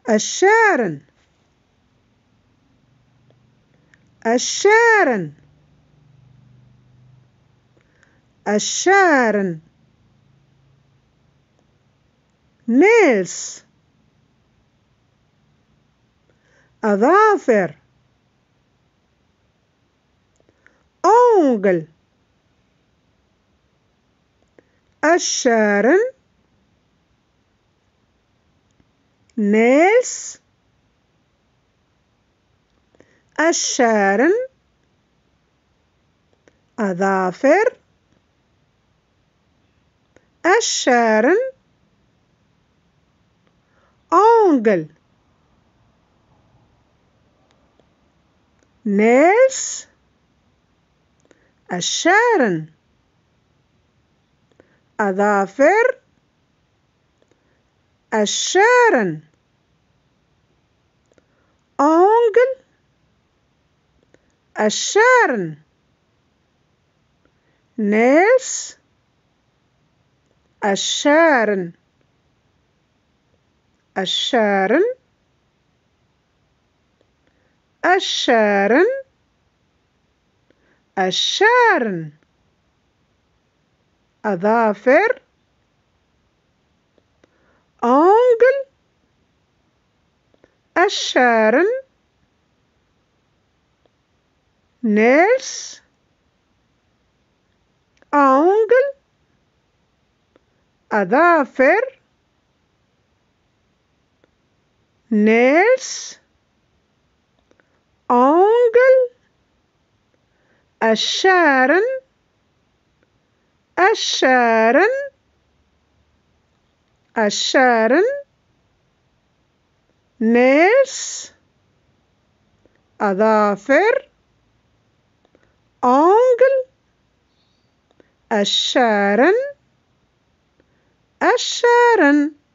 الشارن الشارن الشارن nails أظافر أونجل الشارن nails الشارن أظافر الشارن أونجل nails الشارن أظافر الشارن أونجل الشارن nails الشارن الشارن الشارن الشارن أظافر أونجل الشارن nails أونجل أظافر nails أونجل الشارن الشارن الشارن nails أظافر أونجل الشارن الشارن